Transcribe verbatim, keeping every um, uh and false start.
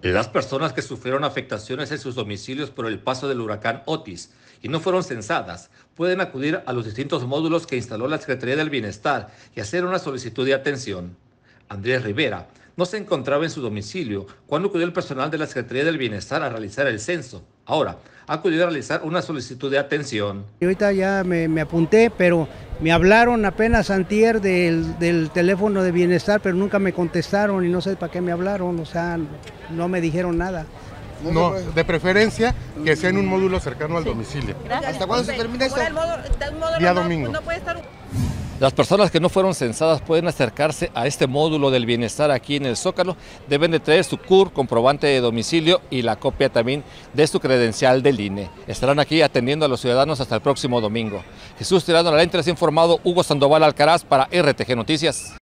Las personas que sufrieron afectaciones en sus domicilios por el paso del huracán Otis y no fueron censadas pueden acudir a los distintos módulos que instaló la Secretaría del Bienestar y hacer una solicitud de atención. Andrés Rivera no se encontraba en su domicilio cuando acudió el personal de la Secretaría del Bienestar a realizar el censo. Ahora ha acudido a realizar una solicitud de atención. Y ahorita ya me, me apunté, pero me hablaron apenas antier del, del teléfono de Bienestar, pero nunca me contestaron y no sé para qué me hablaron, o sea, no me dijeron nada. No, de preferencia que sea en un módulo cercano al domicilio. Gracias. ¿Hasta cuándo se termina esto? Día domingo. No puede estar... Las personas que no fueron censadas pueden acercarse a este módulo del bienestar aquí en el Zócalo. Deben de traer su C U R, comprobante de domicilio y la copia también de su credencial del I N E. Estarán aquí atendiendo a los ciudadanos hasta el próximo domingo. Jesús Tirano, la lente, les ha informado Hugo Sandoval Alcaraz para R T G Noticias.